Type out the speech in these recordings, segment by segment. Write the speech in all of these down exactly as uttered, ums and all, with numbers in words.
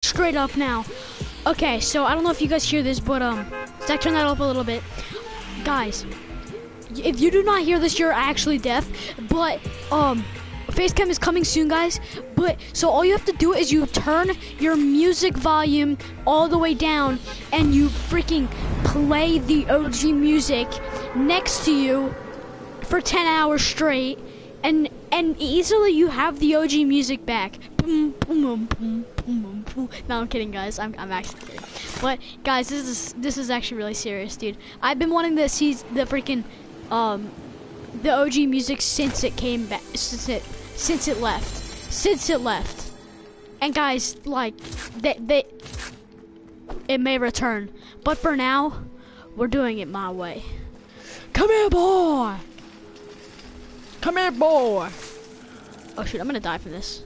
straight up now. Okay, so I don't know if you guys hear this, but um, Zach, turn that up a little bit. Guys, if you do not hear this, you're actually deaf. But um, Facecam is coming soon, guys. But so all you have to do is you turn your music volume all the way down, and you freaking play the O G music next to you for ten hours straight, and and easily you have the O G music back. Boom, boom, boom, boom, boom, boom. No, I'm kidding, guys. I'm I'm actually kidding. But guys, this is this is actually really serious, dude. I've been wanting to see the freaking um the O G music since it came back, since it since it left, since it left. And guys, like they they it may return, but for now, we're doing it my way. Come here, boy. Come here, boy. Oh shoot, I'm gonna die from this.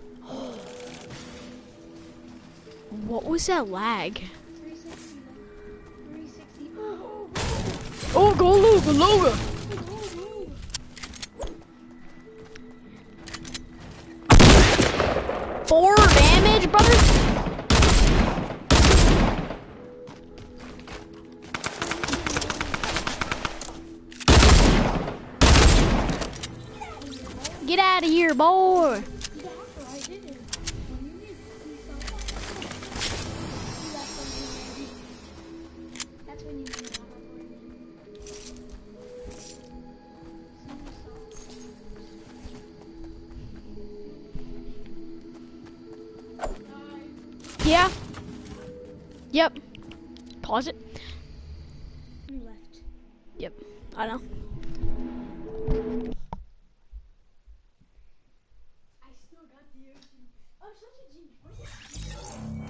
What was that lag? Oh, go Luga, Luga. Four damage, brother. Get out of here, boy. Yeah. Yep. Pause it. You left. Yep. I know. I still got the O G. I'm such a genius.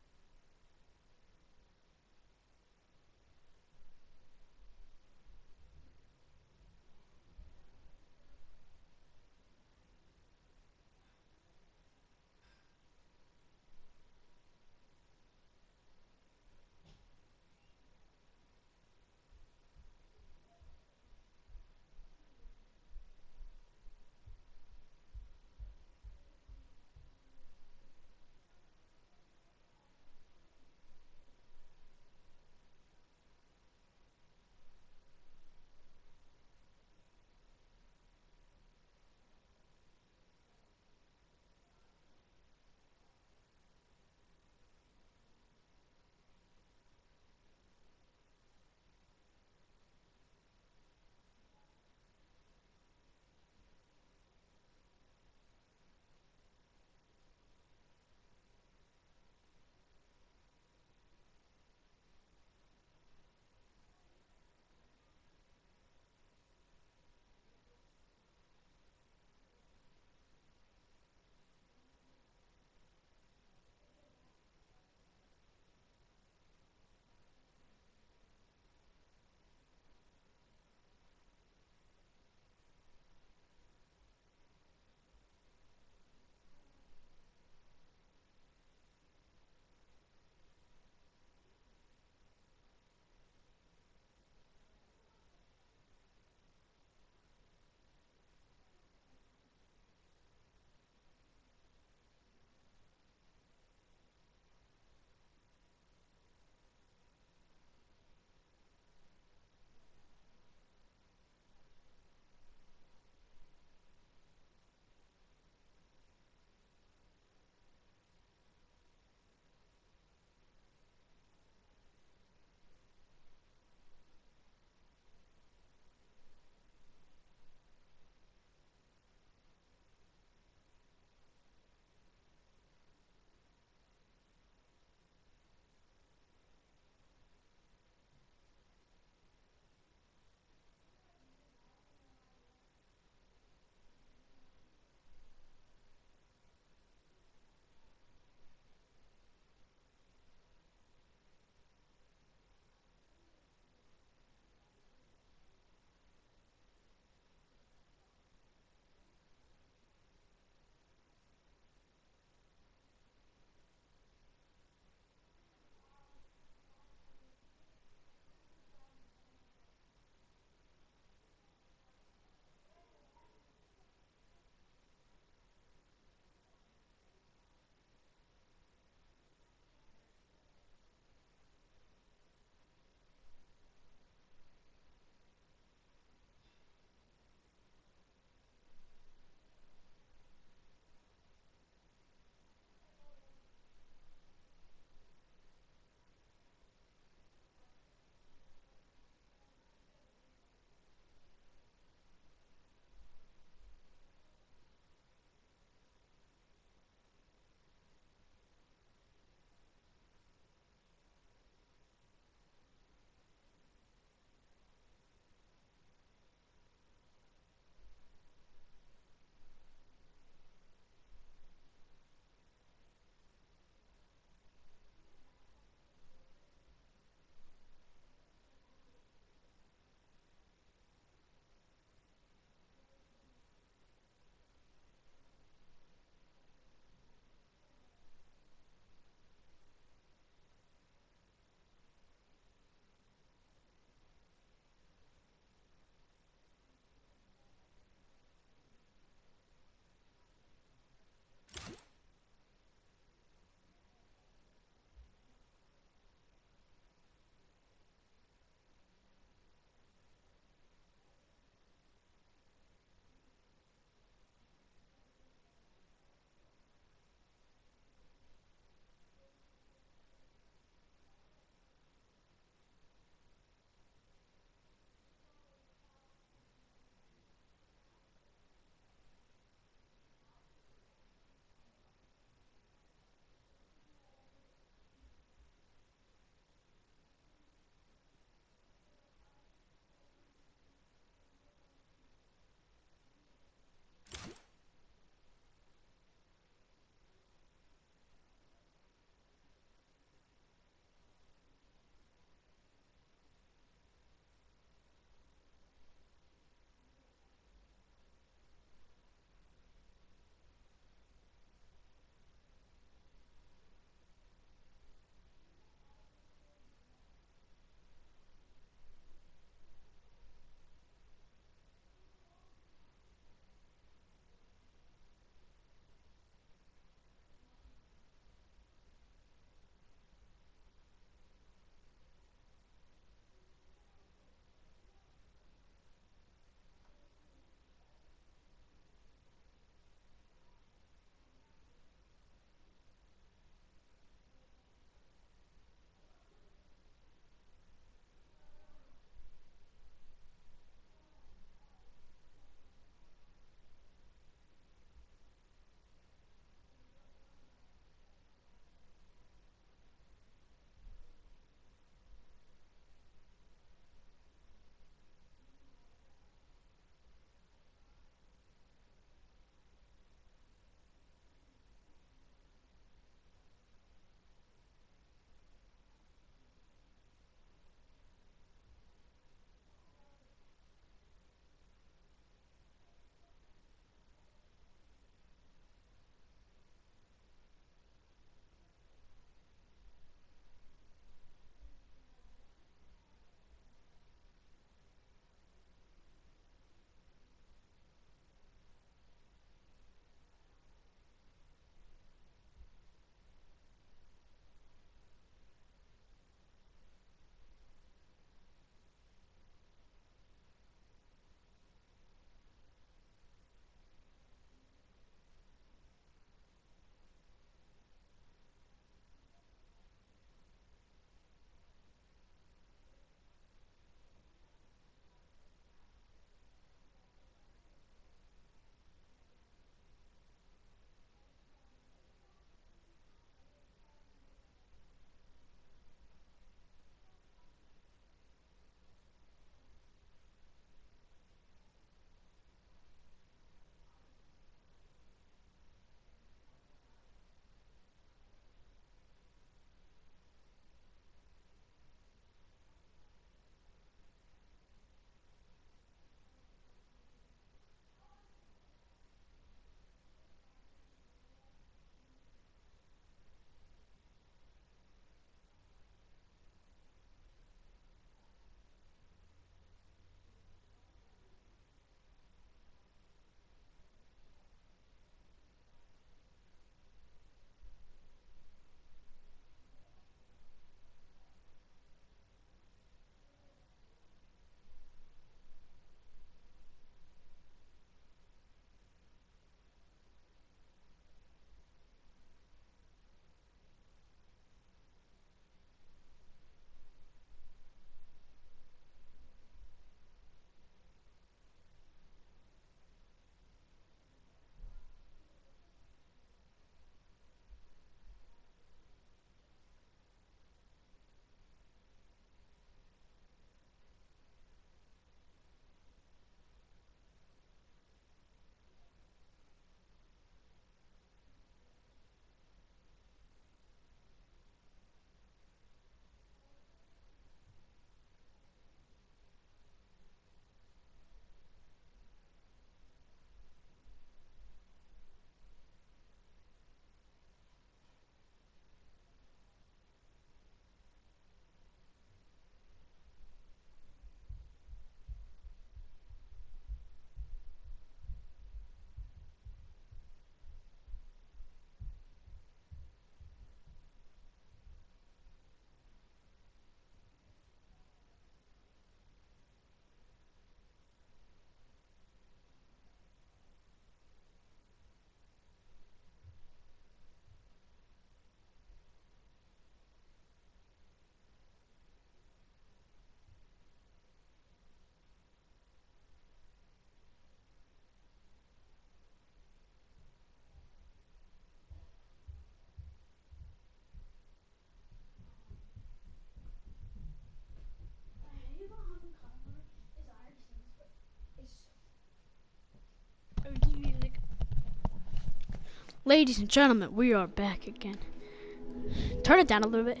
Ladies and gentlemen, we are back again. Turn it down a little bit.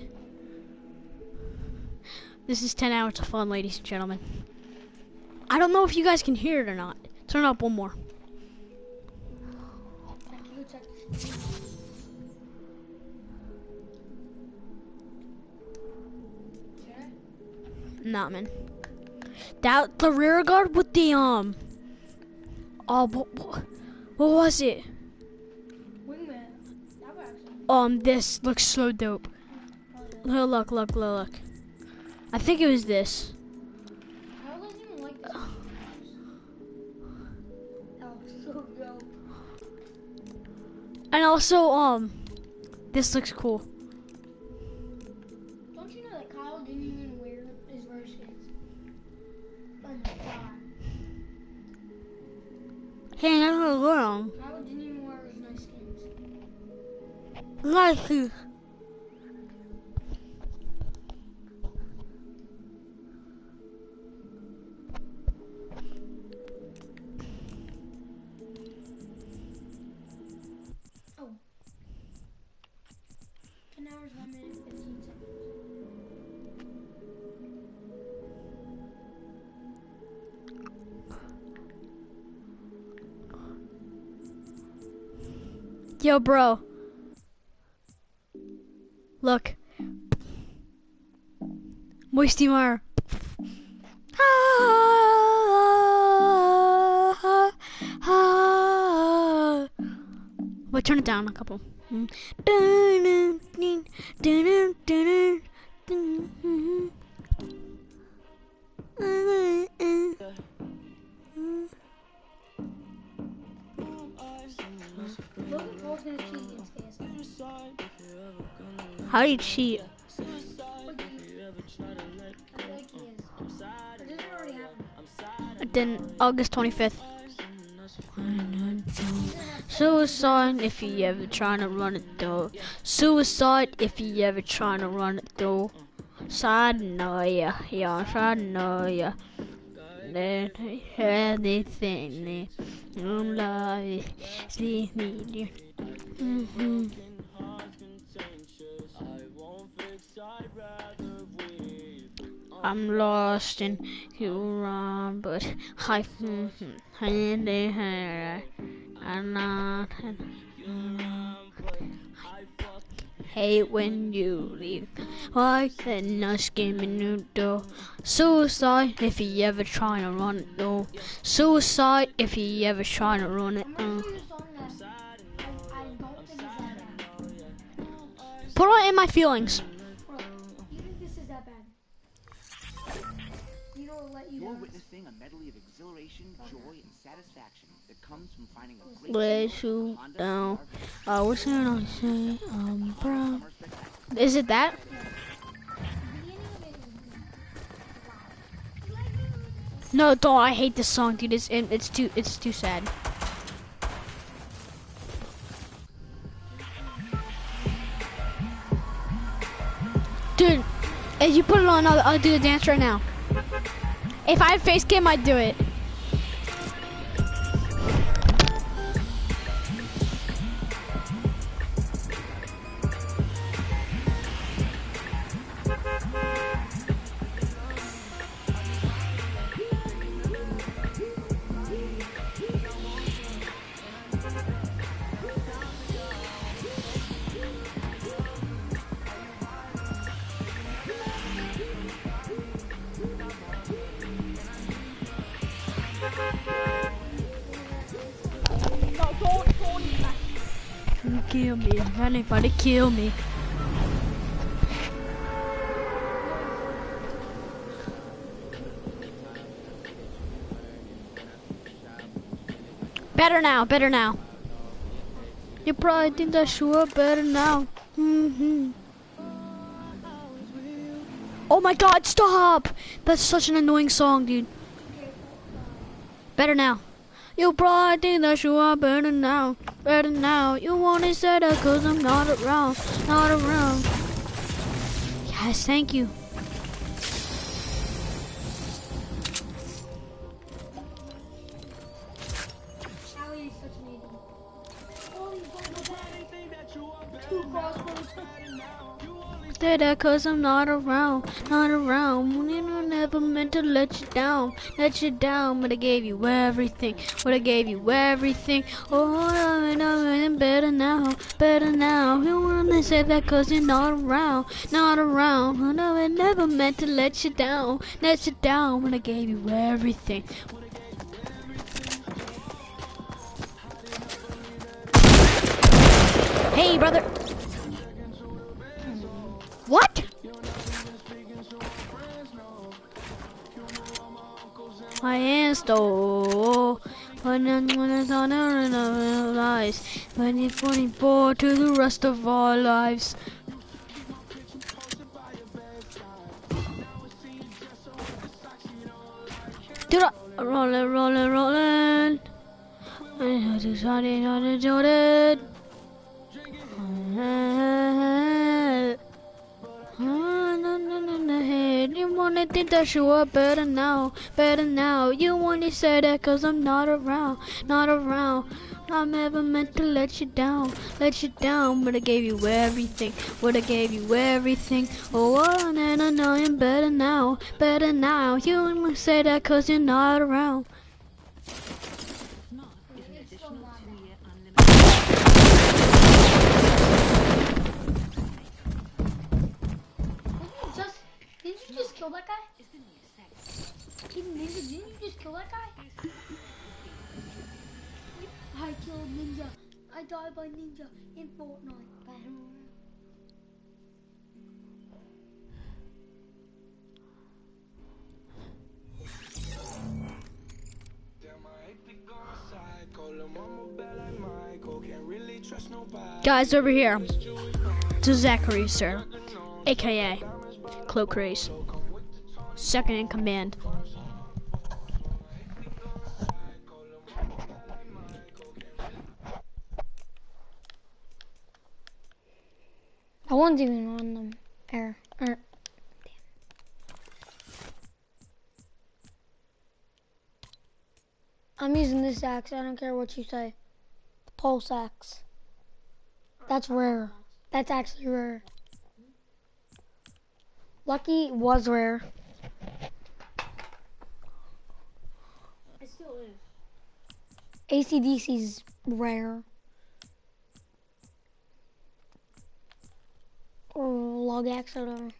This is ten hours of fun, ladies and gentlemen. I don't know if you guys can hear it or not. Turn it up one more. Nah, man. That the rear guard with the um. Oh, what, what, what was it? Um, this looks so dope. Look, look, look, look, look. I think it was this. I don't even like this. That was so dope. And also, um, this looks cool. Don't you know that Kyle didn't even wear his verse skins? Oh my god. Hey, that's not wrong. Kyle didn't even wear his nice skins. Nice. Oh. ten hours, one minute, fifteen seconds. Yo, bro. Look. Moisty Mar. But turn it down a couple. Logan Paul's gonna cheat against K S I. How do you cheat? I feel like he is. Or did it already happen? Then August twenty-fifth. Suicide if you ever trying to run it though. Suicide if you ever trying to run it though. Side no yeah, yeah, side no yeah. Then anything I'm love see me. Mhm. I'm lost in you run, but I hand in her. I'm not. Hate when you leave. Why then I skimming new door? Suicide if you ever trying to run it though. Suicide if you ever trying to run it. I'm Uh. gonna show you a song that I, I don't think is that bad. Put on In My Feelings. Bro, you think this is that bad? You know what let you You're down. witnessing a medley of exhilaration, joy, and satisfaction that comes from finding a great Let you down. I was gonna say, um, bro. Is it that? No, don't. I hate this song, dude. It's it's too it's too sad. Dude, if you put it on, I'll, I'll do the dance right now. If I had face cam, I'd do it. Kill me, anybody kill me. Better now, better now. You probably think that sure better now. Mm-hmm. Oh my god, stop! That's such an annoying song, dude. Better now. You probably think that you are better now, better now. You wanna say that cause I'm not around, not around. Yes, thank you. Allie is such an idiot. Oh, he's going to go Two crossbows. Say that cause I'm not around, not around. You know, never meant to let you down, let you down. But I gave you everything, but I gave you everything. Oh, I'm I'm better now, better now. You wanna say that cause you're not around, not around. Oh, no, I never meant to let you down, let you down. But I gave you everything. Hey, brother. What? My hands stole. When it's on our lives. twenty twenty-four to the rest of our lives. Dude, rolling, rolling, rolling. I just started on the Jordan. You wanna think that you are better now, better now. You wanna say that cause I'm not around, not around. I never meant to let you down, let you down. But I gave you everything, but I gave you everything. Oh, and then I know I'm better now, better now. You wanna say that cause you're not around. Just, didn't you just kill that guy? Hidden Ninja, didn't you just kill that guy? I killed Ninja. I died by Ninja in Fortnite. Guys, over here. To Zachary, sir. A K A Cloak Race. Second in command. I wasn't even on them. Air. Er. I'm using this axe. I don't care what you say. The pulse axe. That's rare. That's actually rare. Lucky was rare. It still is. A C D C's rare. Or log axe or whatever.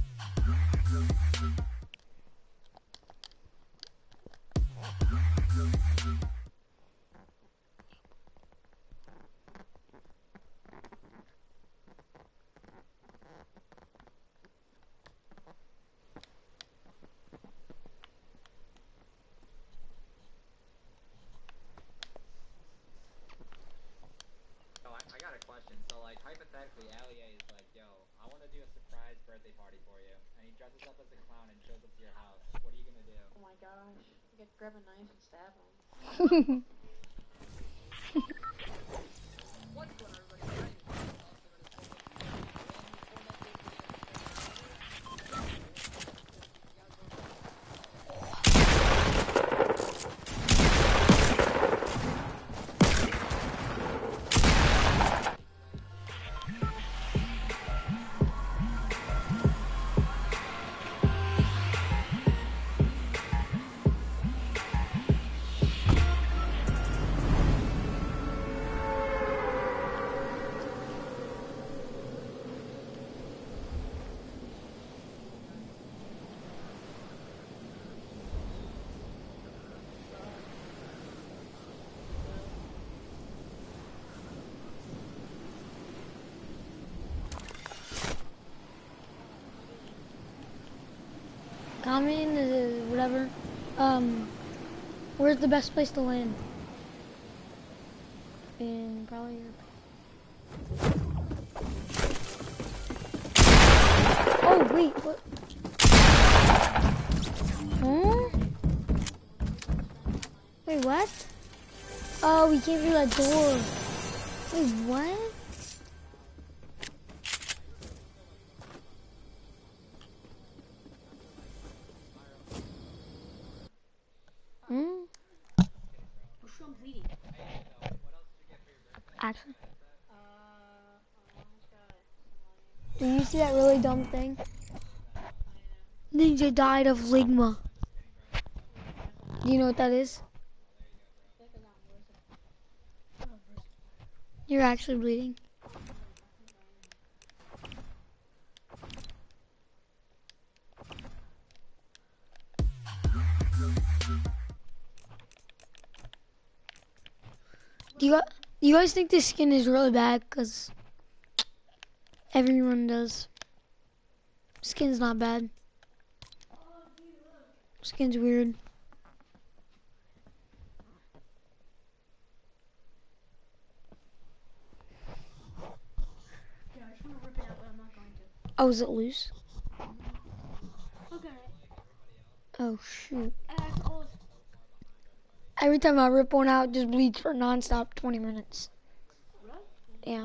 Hypothetically, Alia is like, yo, I want to do a surprise birthday party for you. And he dresses up as a clown and shows up to your house. What are you going to do? Oh my gosh. You could grab a knife and stab him. What's going on, everybody? Comment in the whatever. Um, where's the best place to land? In probably your. Oh wait, what? Huh? Wait, what? Oh, we came through that door. Wait, what? Hmm? I'm bleeding. Actually. Did you see that really dumb thing? Ninja died of ligma. Do you know what that is? You're actually bleeding. Do you, do you guys think this skin is really bad? Because everyone does. Skin's not bad. Skin's weird. Yeah, I just want to rip it out, but I'm not going to. Oh, is it loose? Look at it. Oh, shoot. That's all. Every time I rip one out, it just bleeds for non-stop twenty minutes. Yeah.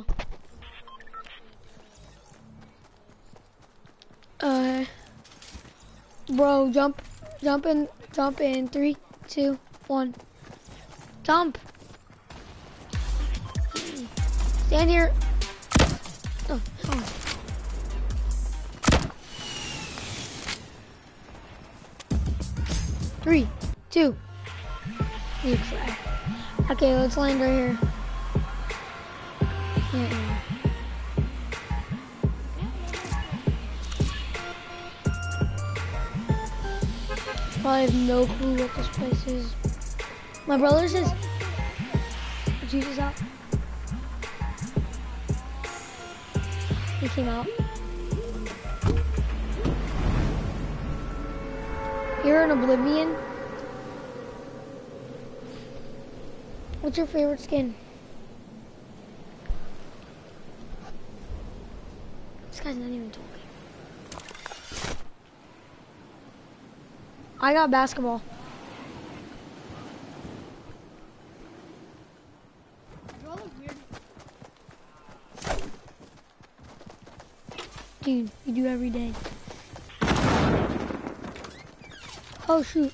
Uh, bro, jump, jump in, jump in. Three, two, one. Jump. Stand here. Oh, oh. Three, two. You try. Okay, let's land right here. Yeah, yeah. Probably have no clue what this place is. My brother says, Jesus out. He came out. You're in Oblivion. What's your favorite skin? This guy's not even talking. I got basketball. Do I look weird? Dude, you do every day. Oh shoot.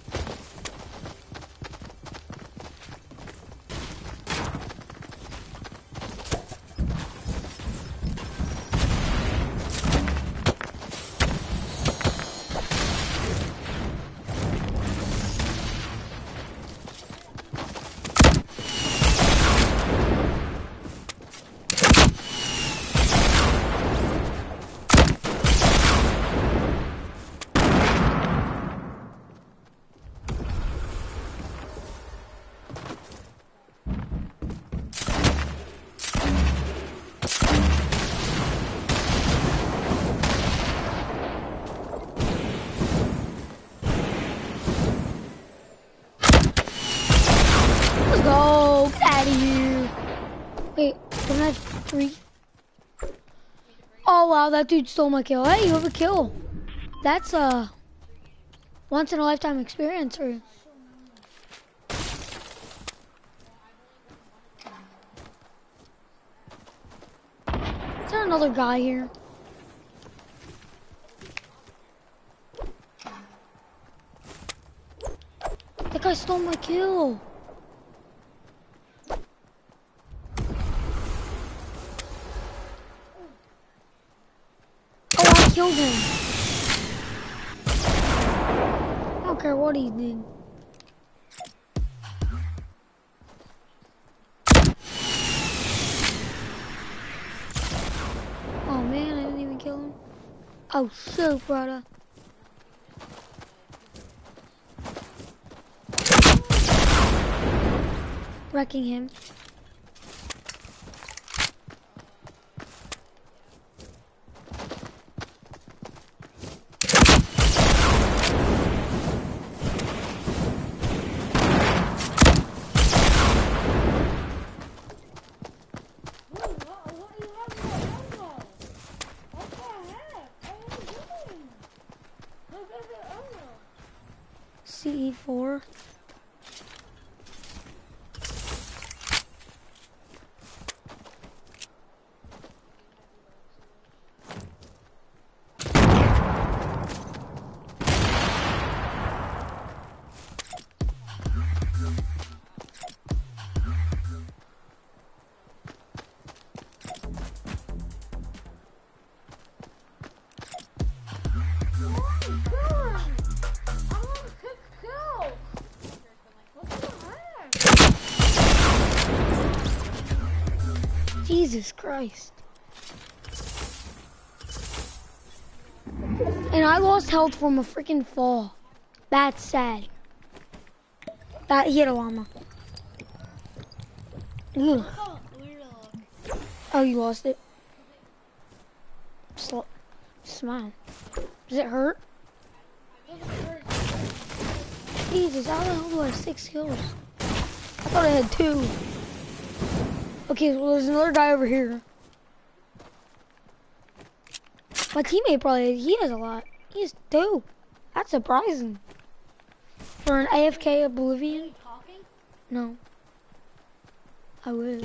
Go, get out of here. Wait, don't I have three? Oh wow, that dude stole my kill. Hey, you have a kill. That's a once in a lifetime experience for you. Is there another guy here? That guy stole my kill. Oh, I killed him. I don't care what he did. Oh man, I didn't even kill him. Oh, so brother. Wrecking him. C E four. Jesus Christ. And I lost health from a freaking fall. That's sad. That he had a llama. Ugh. Oh, you lost it. Sl smile. Does it hurt? Jesus, how the hell do I have six kills? I thought I had two. Okay, well there's another guy over here. My teammate probably, he has a lot. He has two. That's surprising. For an A F K Oblivion? No. I will.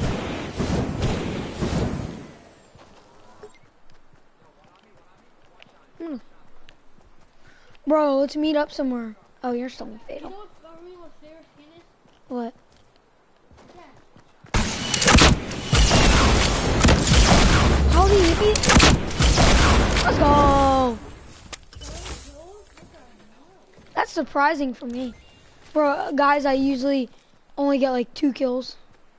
Hmm. Bro, let's meet up somewhere. Oh, you're still in Fatal. What? How did he hit me? Let's go! That's surprising for me. For guys, I usually only get like two kills.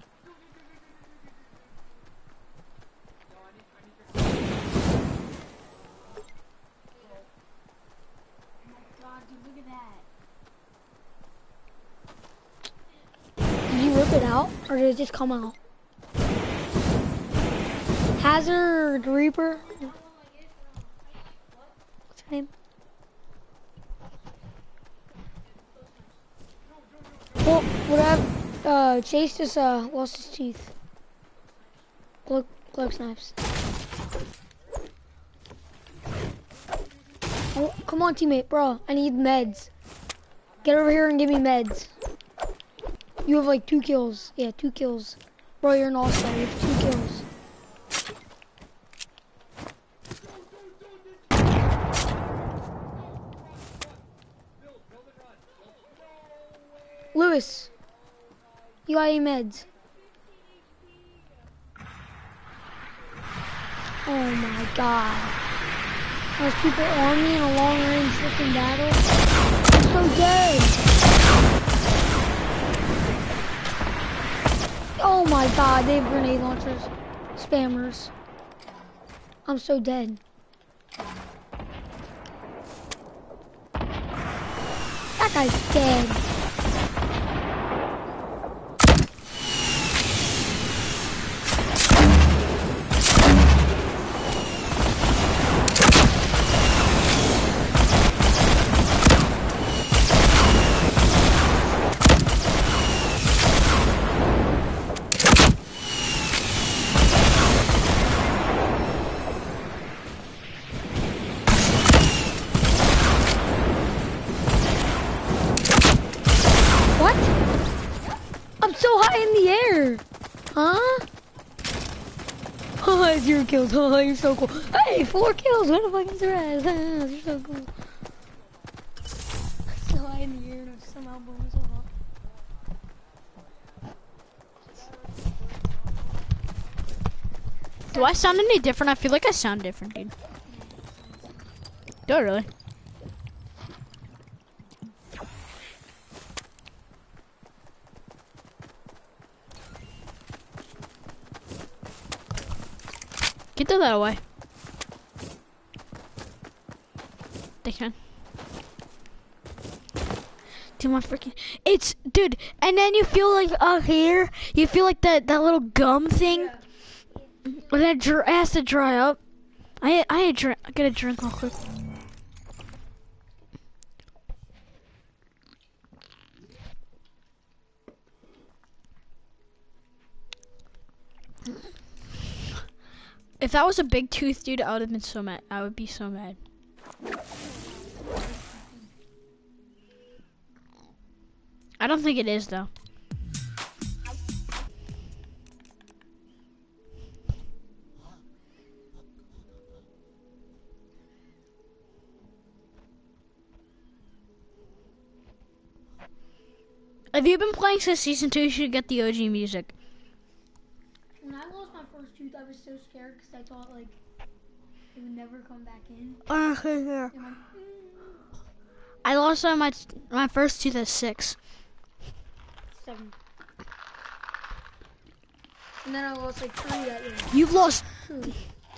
Did you rip it out, or did it just come out? Hazard Reaper. What's her name? Well, what I've uh, Chase just uh, lost his teeth. Glug, glug snipes. Oh, come on, teammate, bro. I need meds. Get over here and give me meds. You have like two kills. Yeah, two kills. Bro, you're an all-star. You have two kills. Lewis, you got any meds? Oh my god. There's people on me in a long range freaking battle. I'm so dead. Oh my god, they have grenade launchers. Spammers. I'm so dead. That guy's dead. Zero kills. Oh, you're so cool. Hey, four kills. What the fuck is your ass? You're so cool. So high in the air and I'm somehow blowing myself up. Do I sound any different? I feel like I sound different, dude. Do I really? Get that away. They can. Dude, my freaking, it's, dude, and then you feel like up here, you feel like that that little gum thing, yeah. And then it, dr it has to dry up. I I had drink, I get a drink real quick. If that was a big tooth, dude, I would have been so mad. I would be so mad. I don't think it is, though. If you've been playing since season two, you should get the O G music. When I lost my first tooth, I was so scared because I thought like it would never come back in. Uh, yeah. mm. I lost uh, my my first tooth at six. Seven. And then I lost like three that year. You've lost. Two.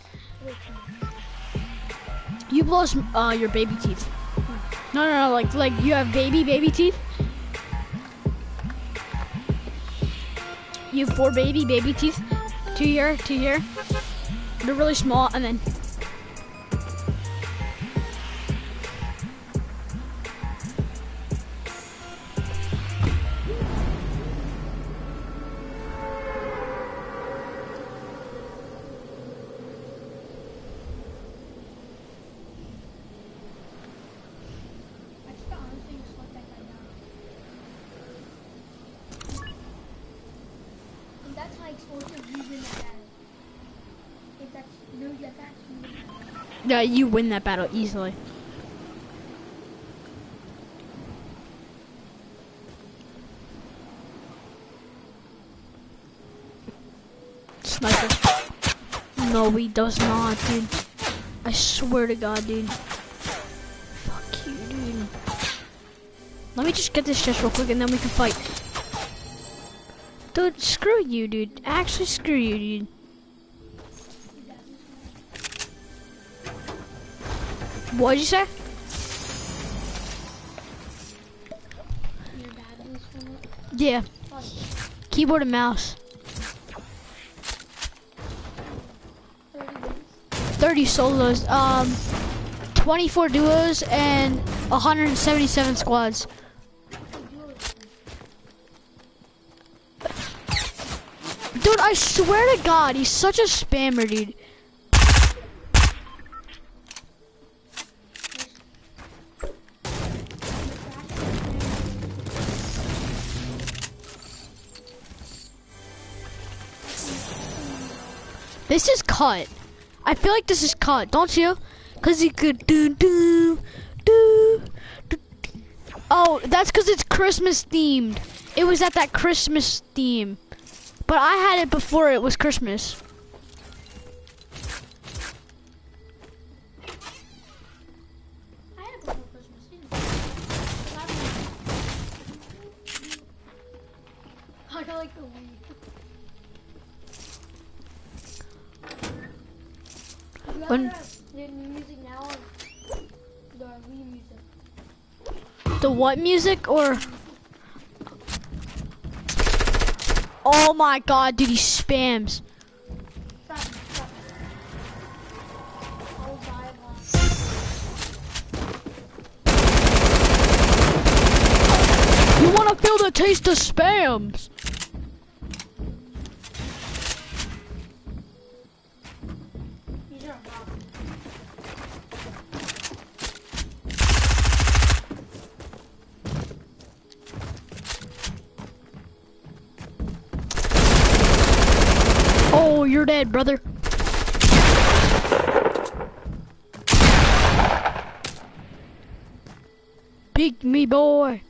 You've lost uh, your baby teeth. No, no, no. Like, like you have baby, baby teeth. You have four baby, baby teeth. Two here, two here. They're really small, and then. That's how explosive you win that battle. If that's no jetpacks, you win that battle. Yeah, you win that battle easily. Sniper. No, he does not, dude. I swear to God, dude. Fuck you, dude. Let me just get this chest real quick and then we can fight. Dude, screw you, dude. Actually, screw you, dude. What'd you say? You're bad at this one. Yeah. Keyboard and mouse. thirty solos. Um, twenty-four duos and one hundred seventy-seven squads. Dude, I swear to God, he's such a spammer, dude. This is cut. I feel like this is cut, don't you? Cause he could do do do do. Oh, that's cause it's Christmas themed. It was at that Christmas theme. But I had it before it was Christmas. I had it before Christmas, didn't I? I got like the Wii. When The music now or the Wii music? the what music or? Oh my God, dude, he spams. Stop, stop. I'll die of one. You want to feel the taste of spams? These are hot. Oh, you're dead, brother. Pick me, boy.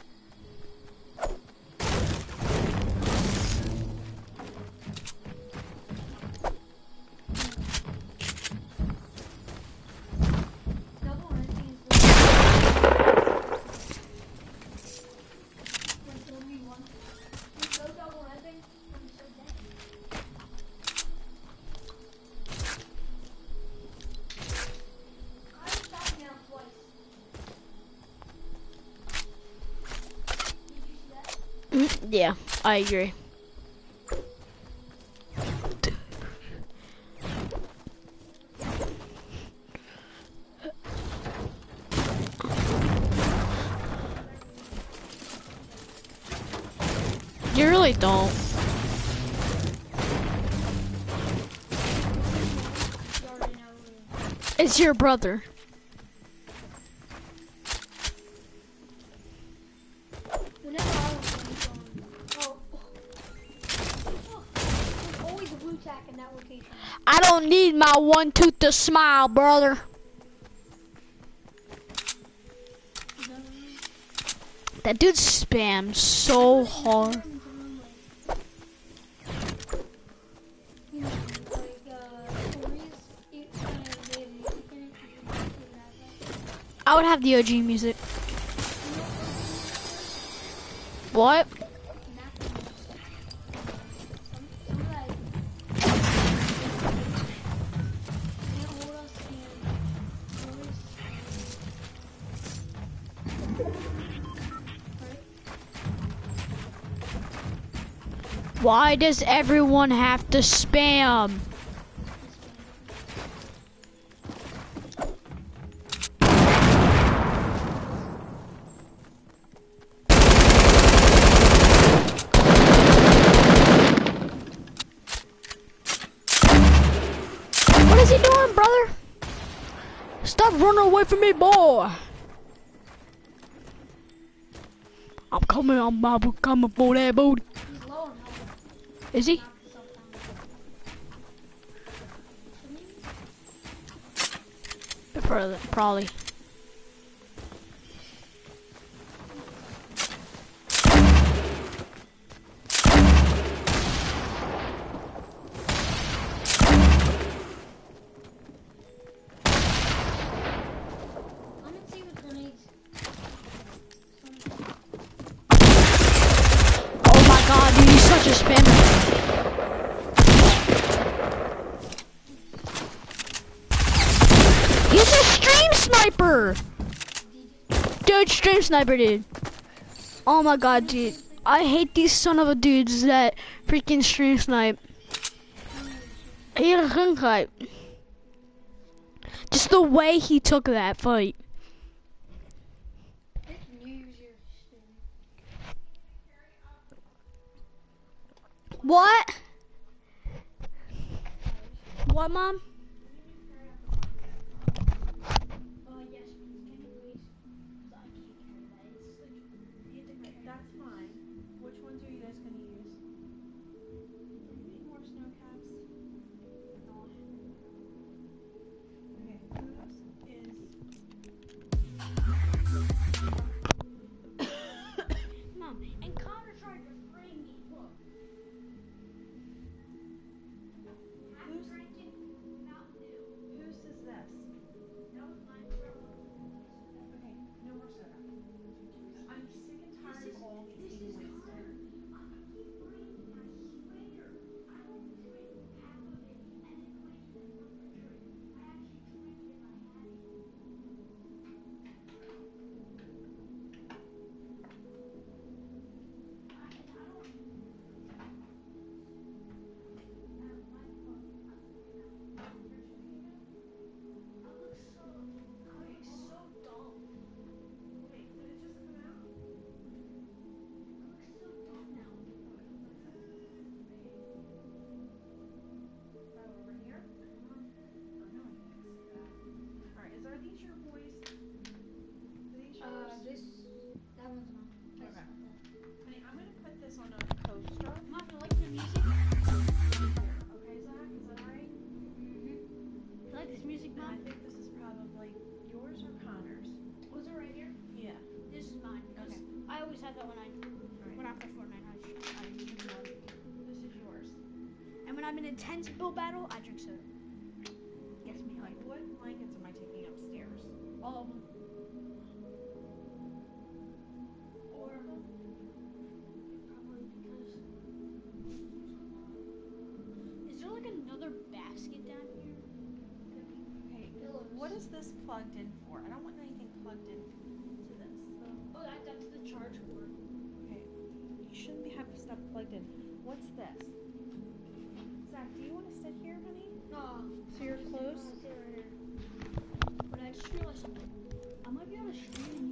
Double hunting is the When kill me once. You go double hunting, I'm so dead. I was shot down twice. Did you see that? Mm, yeah, I agree. You really don't. You already know who. It's your brother. Whenever I was playing phone, oh, oh, oh, there's always a blue tack in that location. I don't need my one tooth to smile, brother. That dude spams so hard. You know, like, uh, stories, it kind of they have music in it, you can put that back. I would have the O G music. What? Some, some of that is Why does everyone have to spam? What is he doing, brother? Stop running away from me, boy. I'm coming, I'm, I'm coming for that booty. He's low on health. Is he? Knock himself down. Further, probably. I'm gonna see with grenades. Oh my god, dude, he's such a spammer. He's a stream sniper! Dude, stream sniper, dude. Oh my god, dude. I hate these son of a dudes that freaking stream snipe. He had a gun fight. Just the way he took that fight. They can use your shit. What? What, Mom? Uh, yes, please. Can you please? I can't carry that. It's like, you have to carry That's fine. Which ones are you guys gonna use? Any more snow caps? Okay, whose is Mom, and Connor tried to frame me. Look. whose whose is this? Okay, no more soda. I'm sick and tired of all these being wasted. Wait, did it just come out? Oh, over here? Oh, no, I can't see that. Alright, is are these your boys? Are these yours? Uh, this, that one's mine. Okay. Honey, I'm gonna put this on a coaster. Mom, you like the music? Okay, Zach, is that alright? Mm-hmm. You like this music, And I Mom? think this is probably yours or Connor's. Was it right here? Yeah. This is mine. Because Okay. I always have that when I Alright. when I play Fortnite. I, I drink water. This is yours. And when I'm in intense build battle, I drink soda. Gets me Like, hyped. what blankets am I taking upstairs? All of them. Oracle? Probably because. Is there like another basket down here? Okay, Pillows. what is this plugged in for? I don't want anything plugged in to this. Oh, that, that's the charge cord. Okay, you shouldn't have stuff plugged in. What's this? Zach, do you want to sit here, honey? No. So you're close? But I just realized something. I might be on a stream